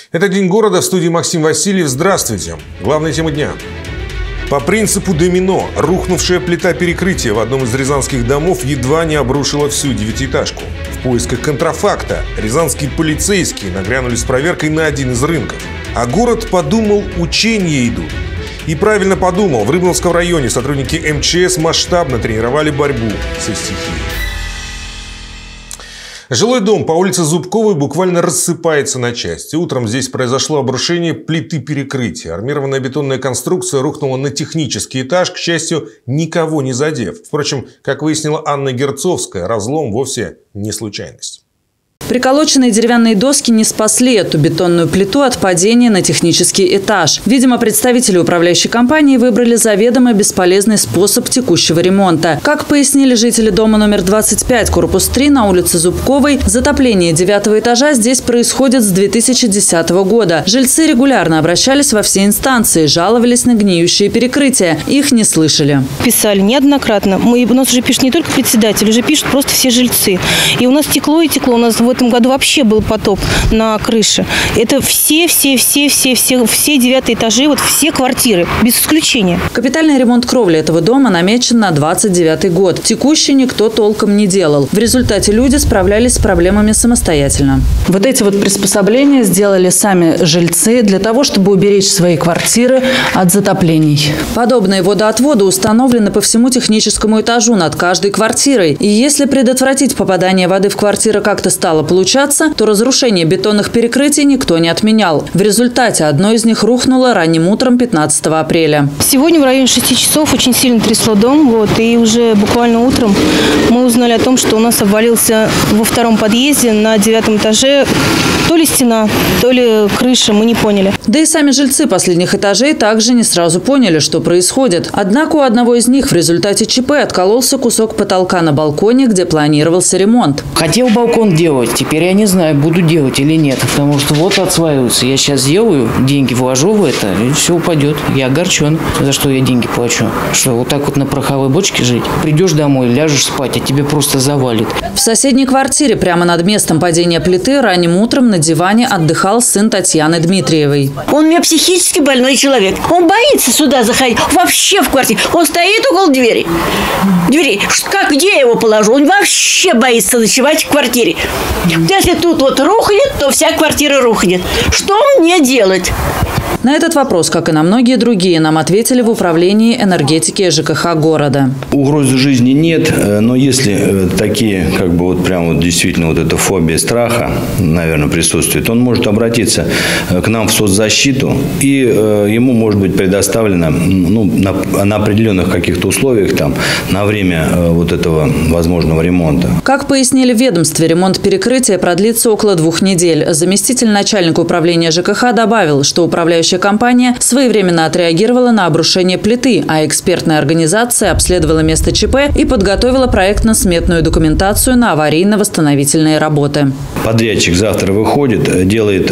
Это «День города», в студии Максим Васильев. Здравствуйте. Главная тема дня. По принципу домино, рухнувшая плита перекрытия в одном из рязанских домов едва не обрушила всю девятиэтажку. В поисках контрафакта рязанские полицейские нагрянули с проверкой на один из рынков. А город подумал, учения идут. И правильно подумал. В Рыбновском районе сотрудники МЧС масштабно тренировали борьбу со стихией. Жилой дом по улице Зубковой буквально рассыпается на части. Утром здесь произошло обрушение плиты перекрытия. Армированная бетонная конструкция рухнула на технический этаж, к счастью, никого не задев. Впрочем, как выяснила Анна Герцовская, разлом вовсе не случайность. Приколоченные деревянные доски не спасли эту бетонную плиту от падения на технический этаж. Видимо, представители управляющей компании выбрали заведомо бесполезный способ текущего ремонта. Как пояснили жители дома номер 25, корпус 3 на улице Зубковой, затопление 9-го этажа здесь происходит с 2010 года. Жильцы регулярно обращались во все инстанции, жаловались на гниющие перекрытия. Их не слышали. Писали неоднократно. У нас уже пишет не только председатель, уже пишут просто все жильцы. И у нас текло и текло. У нас в этом году вообще был потоп на крыше. Это все 9 этажи, вот все квартиры, без исключения. Капитальный ремонт кровли этого дома намечен на 29 год. Текущий никто толком не делал. В результате люди справлялись с проблемами самостоятельно. Вот эти вот приспособления сделали сами жильцы для того, чтобы уберечь свои квартиры от затоплений. Подобные водоотводы установлены по всему техническому этажу над каждой квартирой. И если предотвратить попадание воды в квартиры как-то стало получаться, то разрушение бетонных перекрытий никто не отменял. В результате одно из них рухнуло ранним утром 15 апреля. Сегодня в районе 6 часов очень сильно трясло дом. И уже буквально утром мы узнали о том, что у нас обвалился во втором подъезде на 9 этаже то ли стена, то ли крыша, мы не поняли. Да и сами жильцы последних этажей также не сразу поняли, что происходит. Однако у одного из них в результате ЧП откололся кусок потолка на балконе, где планировался ремонт. Хотел балкон делать, теперь я не знаю, буду делать или нет, потому что вот отслаивается. Я сейчас сделаю, деньги вложу в это, и все упадет. Я огорчен, за что я деньги плачу. Что, вот так вот на пороховой бочке жить? Придешь домой, ляжешь спать, а тебе просто завалит. В соседней квартире прямо над местом падения плиты ранним утром на диване отдыхал сын Татьяны Дмитриевой. Он у меня психически больной человек. Он боится сюда заходить, вообще в квартире. Он стоит около двери. Где я его положу? Он вообще боится ночевать в квартире. Если тут вот рухнет, то вся квартира рухнет. Что мне делать? На этот вопрос, как и на многие другие, нам ответили в управлении энергетики ЖКХ города. Угрозы жизни нет, но если такие, действительно эта фобия страха, наверное, присутствует, он может обратиться к нам в соцзащиту, и ему может быть предоставлено на определенных каких-то условиях на время этого возможного ремонта. Как пояснили в ведомстве, ремонт перекрытия продлится около 2 недель. Заместитель начальника управления ЖКХ добавил, что управляющая компания своевременно отреагировала на обрушение плиты, а экспертная организация обследовала место ЧП и подготовила проектно-сметную документацию на аварийно-восстановительные работы. Подрядчик завтра выходит, делает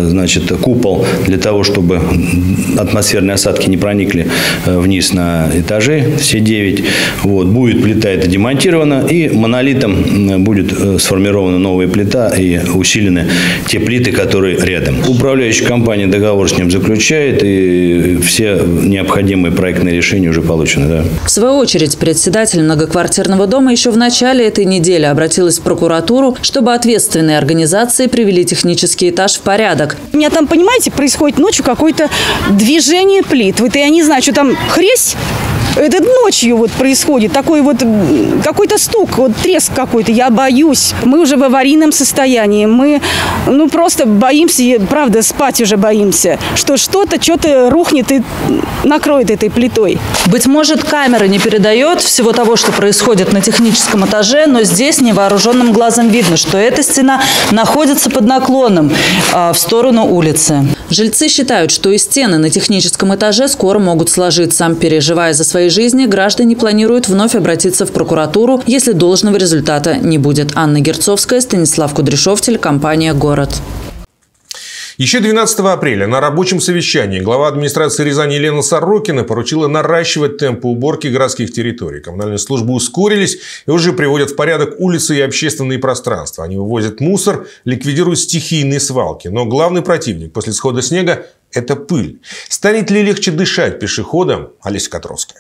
купол для того, чтобы атмосферные осадки не проникли вниз на этажи, все 9. Будет плита эта демонтирована, и монолитом будет сформирована новая плита и усилены те плиты, которые рядом. Управляющая компания договор с ним заключает, и все необходимые проектные решения уже получены. Да. В свою очередь, председатель многоквартирного дома еще в начале этой недели обратилась в прокуратуру, чтобы ответственные организации привели технический этаж в порядок. У меня там, понимаете, происходит ночью какое-то движение плит. Я не знаю, что там хресь. Это ночью происходит, такой какой-то стук, треск какой-то. Я боюсь. Мы уже в аварийном состоянии. Мы просто боимся, правда, спать уже боимся, что что-то рухнет и накроет этой плитой. Быть может, камера не передает всего того, что происходит на техническом этаже, но здесь невооруженным глазом видно, что эта стена находится под наклоном в сторону улицы. Жильцы считают, что и стены на техническом этаже скоро могут сложиться. Переживая за свои жизни, граждане планируют вновь обратиться в прокуратуру, если должного результата не будет. Анна Герцовская, Станислав Кудряшов, телекомпания «Город». Еще 12 апреля на рабочем совещании глава администрации Рязани Елена Сорокина поручила наращивать темпы уборки городских территорий. Коммунальные службы ускорились и уже приводят в порядок улицы и общественные пространства. Они вывозят мусор, ликвидируют стихийные свалки. Но главный противник после схода снега – это пыль. Станет ли легче дышать пешеходам? Олеся Котровская.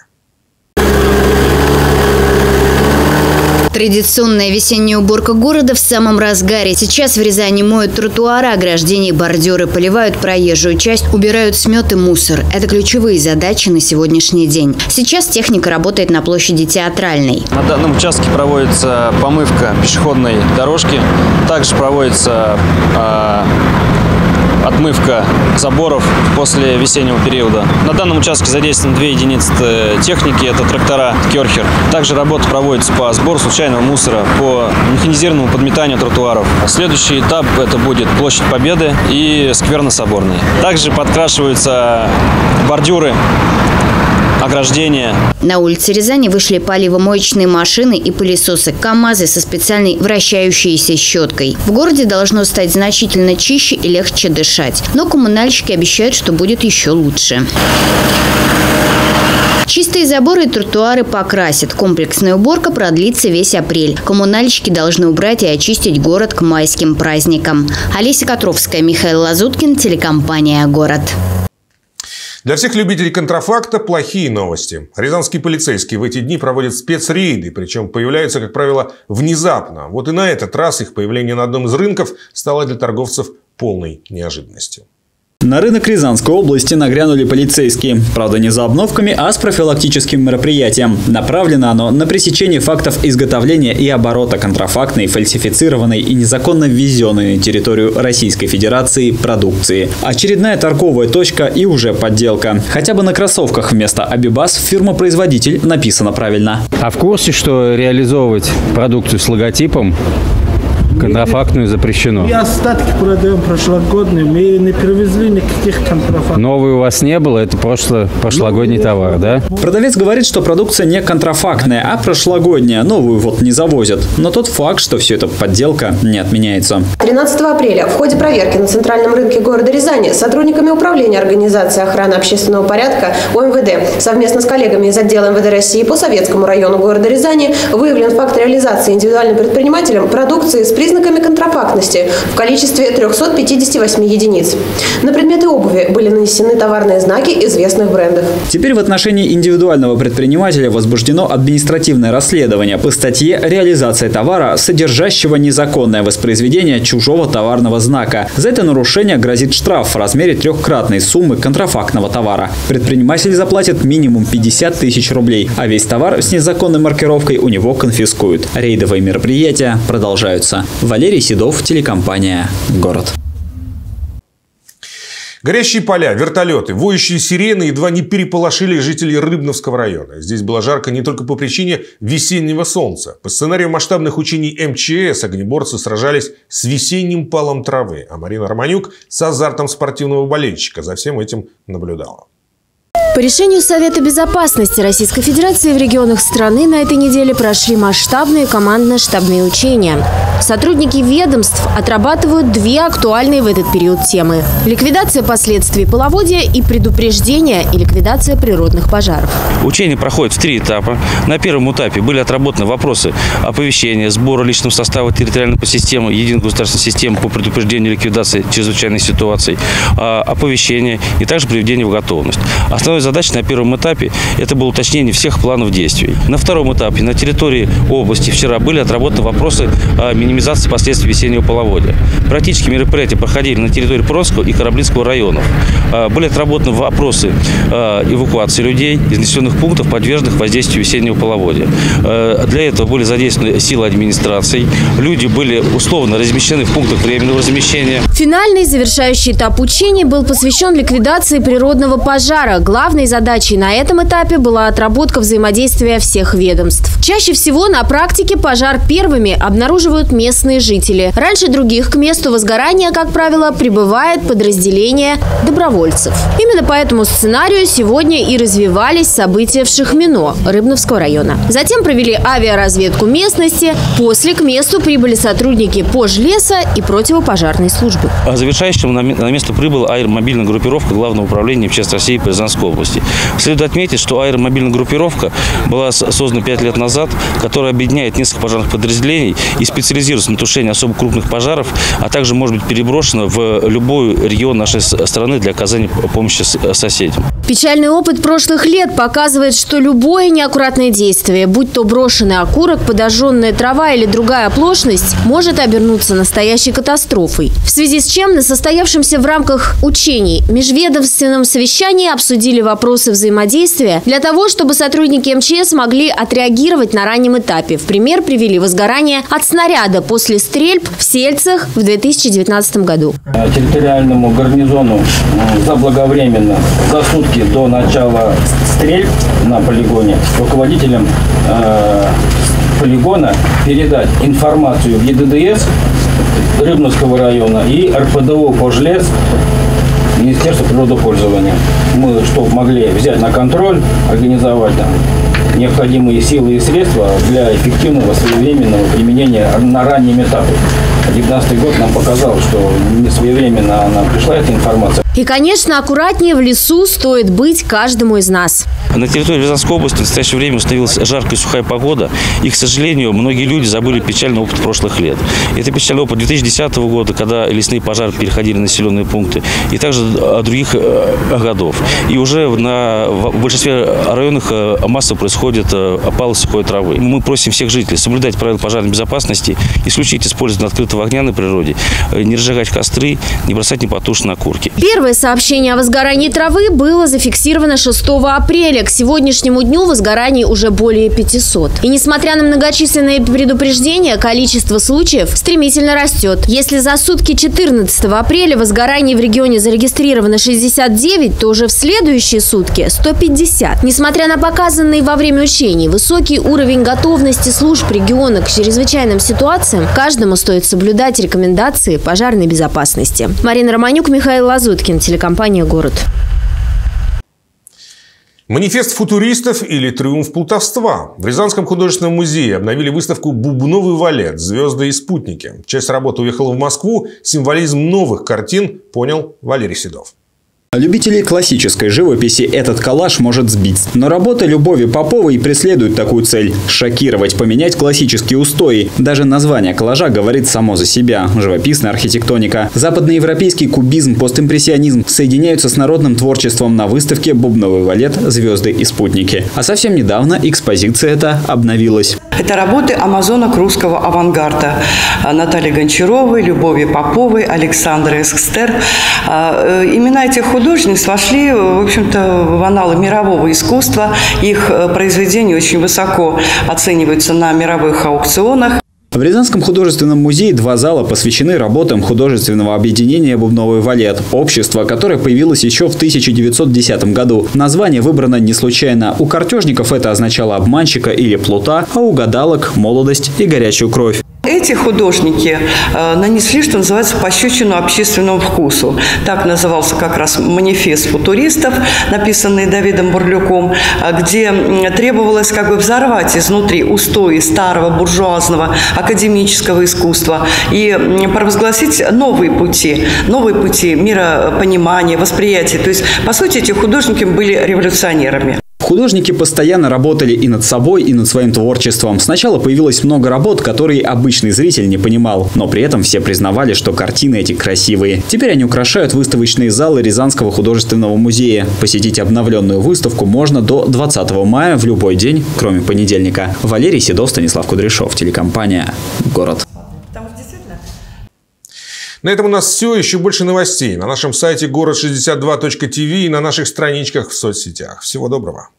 Традиционная весенняя уборка города в самом разгаре. Сейчас в Рязани моют тротуары, ограждения, бордюры, поливают проезжую часть, убирают смет и мусор. Это ключевые задачи на сегодняшний день. Сейчас техника работает на площади Театральной. На данном участке проводится помывка пешеходной дорожки. Также проводится отмывка заборов после весеннего периода. На данном участке задействованы 2 единицы техники, это трактора Керхер. Также работа проводится по сбору случайного мусора, по механизированному подметанию тротуаров. Следующий этап – это будет площадь Победы и сквер на Соборной. Также подкрашиваются бордюры, ограждения. На улице Рязани вышли поливомоечные машины и пылесосы, КАМАЗы со специальной вращающейся щеткой. В городе должно стать значительно чище и легче дышать. Но коммунальщики обещают, что будет еще лучше. Чистые заборы и тротуары покрасят. Комплексная уборка продлится весь апрель. Коммунальщики должны убрать и очистить город к майским праздникам. Олеся Котровская, Михаил Лазуткин, телекомпания «Город». Для всех любителей контрафакта плохие новости. Рязанские полицейские в эти дни проводят спецрейды, причем появляются, как правило, внезапно. Вот и на этот раз их появление на одном из рынков стало для торговцев полной неожиданностью. На рынок Рязанской области нагрянули полицейские. Правда, не за обновками, а с профилактическим мероприятием. Направлено оно на пресечение фактов изготовления и оборота контрафактной, фальсифицированной и незаконно ввезенной на территорию Российской Федерации продукции. Очередная торговая точка и уже подделка. Хотя бы на кроссовках вместо «Абибас» фирма-производитель написано правильно. А в курсе, что реализовывать продукцию с логотипом контрафактную запрещено? И остатки продаем прошлогодние. Мы не привезли никаких контрафактов. Новый у вас не было? Это прошлогодний товар, да? Продавец говорит, что продукция не контрафактная, а прошлогодняя. Новую вот не завозят. Но тот факт, что все это подделка, не отменяется. 13 апреля в ходе проверки на центральном рынке города Рязани сотрудниками управления организации охраны общественного порядка ОМВД совместно с коллегами из отдела МВД России по Советскому району города Рязани выявлен факт реализации индивидуальным предпринимателем продукции с признаками контрафактности в количестве 358 единиц. На предметы обуви были нанесены товарные знаки известных брендов. Теперь в отношении индивидуального предпринимателя возбуждено административное расследование по статье «Реализация товара, содержащего незаконное воспроизведение чужого товарного знака». За это нарушение грозит штраф в размере 3-кратной суммы контрафактного товара. Предприниматель заплатит минимум 50 тысяч рублей, а весь товар с незаконной маркировкой у него конфискуют. Рейдовые мероприятия продолжаются. Валерий Седов, телекомпания «Город». Горящие поля, вертолеты, воющие сирены едва не переполошили жителей Рыбновского района. Здесь было жарко не только по причине весеннего солнца. По сценарию масштабных учений МЧС огнеборцы сражались с весенним палом травы. А Марина Романюк с азартом спортивного болельщика за всем этим наблюдала. По решению Совета безопасности Российской Федерации в регионах страны на этой неделе прошли масштабные командно-штабные учения. Сотрудники ведомств отрабатывают 2 актуальные в этот период темы – ликвидация последствий половодья и предупреждение и ликвидация природных пожаров. Учения проходят в 3 этапа. На первом этапе были отработаны вопросы оповещения, сбора личного состава территориальной системы, единой государственной системы по предупреждению и ликвидации чрезвычайных ситуаций, оповещения и также приведение в готовность. Основной задачей на первом этапе это было уточнение всех планов действий. На втором этапе на территории области вчера были отработаны вопросы минимизации последствий весеннего половодья. Практически мероприятия проходили на территории Пронского и Кораблинского районов. Были отработаны вопросы эвакуации людей из населенных пунктов, подверженных воздействию весеннего половодья. Для этого были задействованы силы администрации. Люди были условно размещены в пунктах временного размещения. Финальный завершающий этап учений был посвящен ликвидации природного пожара. Главной задачей на этом этапе была отработка взаимодействия всех ведомств. Чаще всего на практике пожар первыми обнаруживают местные жители. Раньше других к месту возгорания, как правило, прибывает подразделение добровольцев. Именно по этому сценарию сегодня и развивались события в Шахмино Рыбновского района. Затем провели авиаразведку местности. После к месту прибыли сотрудники пожлеса и противопожарной службы. Завершающим на место прибыла аэромобильная группировка Главного управления МЧС России по Рязанской области. Следует отметить, что аэромобильная группировка была создана 5 лет назад, которая объединяет несколько пожарных подразделений и специализируется на тушении особо крупных пожаров, а также может быть переброшена в любой регион нашей страны для оказания помощи соседям. Печальный опыт прошлых лет показывает, что любое неаккуратное действие, будь то брошенный окурок, подожженная трава или другая оплошность, может обернуться настоящей катастрофой. В связи с чем на состоявшемся в рамках учений межведомственном совещании обсудили вопросы взаимодействия для того, чтобы сотрудники МЧС могли отреагировать на раннем этапе. В пример привели возгорание от снаряда после стрельб в Сельцах в 2019 году. Территориальному гарнизону заблаговременно за сутки до начала стрельб на полигоне руководителям полигона передать информацию в ЕДДС Рыбновского района и РПДО «Пожлес» Министерства природопользования. Мы что могли взять на контроль, организовать там необходимые силы и средства для эффективного своевременного применения на раннем этапе. 2019 год нам показал, что не своевременно нам пришла эта информация. И, конечно, аккуратнее в лесу стоит быть каждому из нас. На территории Рязанской области в настоящее время установилась жаркая и сухая погода. И, к сожалению, многие люди забыли печальный опыт прошлых лет. Это печальный опыт 2010 года, когда лесные пожары переходили на населенные пункты, и также других годов. И уже в большинстве районов массово происходит опал сухой травы. Мы просим всех жителей соблюдать правила пожарной безопасности, исключить использование открытого огня на природе, не разжигать костры, не бросать непотушенные окурки. Первое сообщение о возгорании травы было зафиксировано 6 апреля. К сегодняшнему дню возгораний уже более 500. И несмотря на многочисленные предупреждения, количество случаев стремительно растет. Если за сутки 14 апреля возгораний в регионе зарегистрировано 69, то уже в следующие сутки 150. Несмотря на показанный во время учений высокий уровень готовности служб региона к чрезвычайным ситуациям, каждому стоит соблюдать рекомендации пожарной безопасности. Марина Романюк, Михаил Лазуткин, телекомпания «Город». Манифест футуристов или триумф плутовства. В Рязанском художественном музее обновили выставку «Бубновый валет. Звезды и спутники». Часть работы уехала в Москву. Символизм новых картин понял Валерий Седов. Любителей классической живописи этот коллаж может сбить. Но работа Любови Поповой преследует такую цель – шокировать, поменять классические устои. Даже название коллажа говорит само за себя – живописная архитектоника. Западноевропейский кубизм, постимпрессионизм соединяются с народным творчеством на выставке «Бубновый валет. Звезды и спутники». А совсем недавно экспозиция эта обновилась. Это работы амазонок русского авангарда Натальи Гончаровой, Любови Поповой, Александры Эскстер. Имена этих художниц вошли, в общем-то, в анналы мирового искусства. Их произведения очень высоко оцениваются на мировых аукционах. В Рязанском художественном музее 2 зала посвящены работам художественного объединения «Бубновый валет». Общество, которое появилось еще в 1910 году. Название выбрано не случайно. У картежников это означало обманщика или плута, а у гадалок – молодость и горячую кровь. Эти художники нанесли, что называется, пощечину общественному вкусу. Так назывался как раз манифест футуристов, написанный Давидом Бурлюком, где требовалось как бы взорвать изнутри устои старого буржуазного академического искусства и провозгласить новые пути миропонимания, восприятия. То есть, по сути, эти художники были революционерами. Художники постоянно работали и над собой, и над своим творчеством. Сначала появилось много работ, которые обычный зритель не понимал, но при этом все признавали, что картины эти красивые. Теперь они украшают выставочные залы Рязанского художественного музея. Посетить обновленную выставку можно до 20 мая в любой день, кроме понедельника. Валерий Седов, Станислав Кудряшов, телекомпания «Город». На этом у нас все. Еще больше новостей на нашем сайте город62.tv и на наших страничках в соцсетях. Всего доброго.